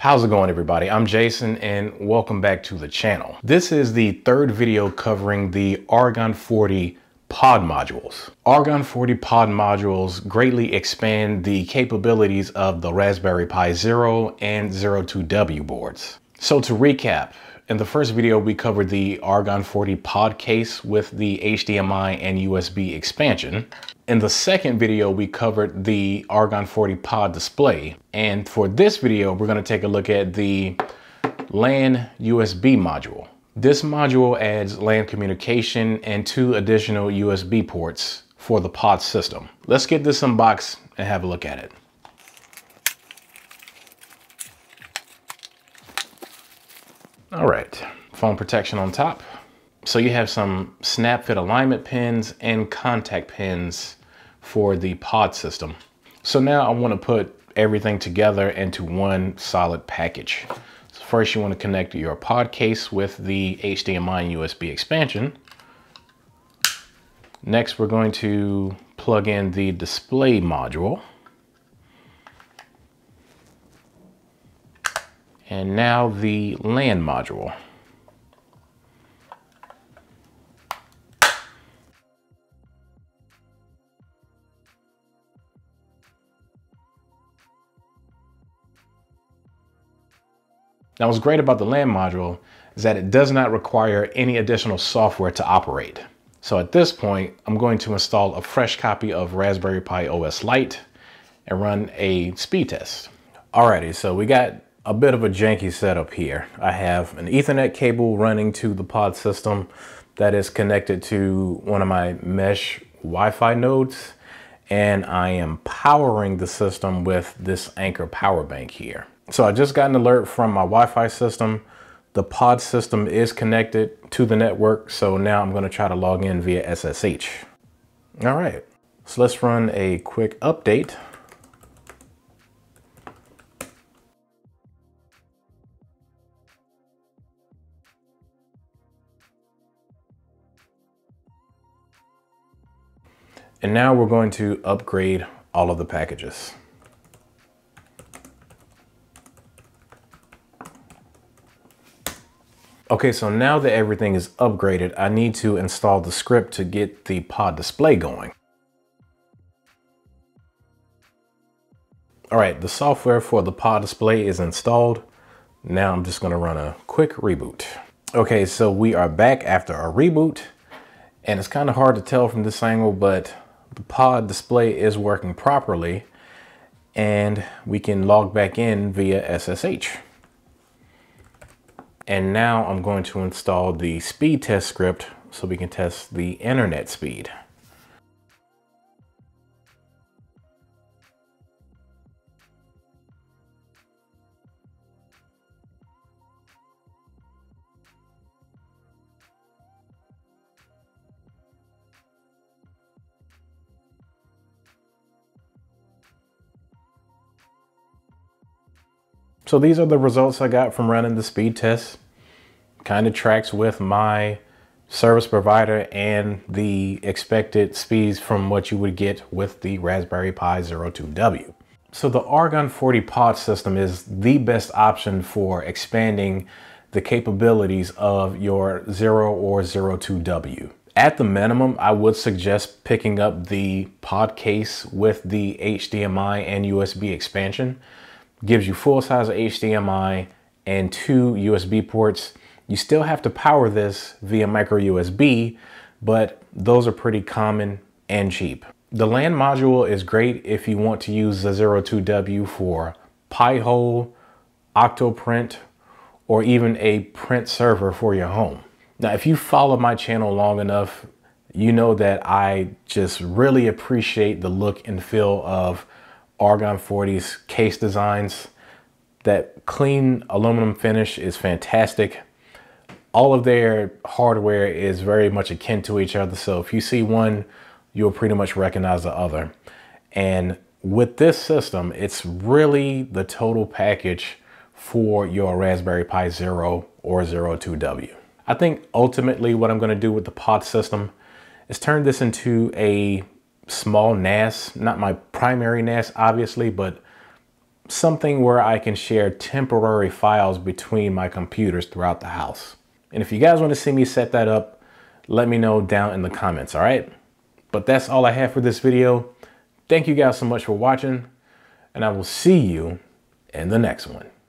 How's it going, everybody? I'm Jason and welcome back to the channel. This is the third video covering the Argon 40 pod modules. Argon 40 pod modules greatly expand the capabilities of the Raspberry Pi Zero and Zero 2W boards. So to recap, in the first video we covered the Argon 40 pod case with the HDMI and USB expansion. In the second video, we covered the Argon 40 pod display. And for this video, we're going to take a look at the LAN-USB module. This module adds LAN communication and 2 additional USB ports for the pod system. Let's get this unboxed and have a look at it. All right, phone protection on top. So you have some snap fit alignment pins and contact pins for the pod system. So now I want to put everything together into one solid package. So first you want to connect your pod case with the HDMI and USB expansion. Next we're going to plug in the display module. And now the LAN module. Now, what's great about the LAN module is that it does not require any additional software to operate. So at this point, I'm going to install a fresh copy of Raspberry Pi OS Lite and run a speed test. Alrighty, so we got a bit of a janky setup here. I have an Ethernet cable running to the pod system that is connected to one of my mesh Wi-Fi nodes, and I am powering the system with this Anchor power bank here. So I just got an alert from my Wi-Fi system. The pod system is connected to the network. So now I'm going to try to log in via SSH. All right, so let's run a quick update. And now we're going to upgrade all of the packages. Okay, so now that everything is upgraded, I need to install the script to get the pod display going. All right, the software for the pod display is installed. Now I'm just gonna run a quick reboot. Okay, so we are back after our reboot, and it's kind of hard to tell from this angle, but the pod display is working properly, and we can log back in via SSH. And now I'm going to install the speed test script so we can test the internet speed. So these are the results I got from running the speed test. Kind of tracks with my service provider and the expected speeds from what you would get with the Raspberry Pi Zero 2W. So the Argon 40 pod system is the best option for expanding the capabilities of your Zero or Zero 2W. At the minimum, I would suggest picking up the pod case with the HDMI and USB expansion. Gives you full size HDMI and 2 USB ports. You still have to power this via micro USB, but those are pretty common and cheap. The LAN module is great if you want to use the Zero 2W for Pi-hole, Octoprint, or even a print server for your home. Now, if you follow my channel long enough, you know that I just really appreciate the look and feel of Argon 40's case designs. That clean aluminum finish is fantastic. All of their hardware is very much akin to each other. So if you see one, you'll pretty much recognize the other. And with this system, it's really the total package for your Raspberry Pi Zero or Zero 2W. I think ultimately what I'm going to do with the pod system is turn this into a small NAS, not my primary NAS obviously, but something where I can share temporary files between my computers throughout the house. And if you guys want to see me set that up, let me know down in the comments, all right? But that's all I have for this video. Thank you guys so much for watching, and I will see you in the next one.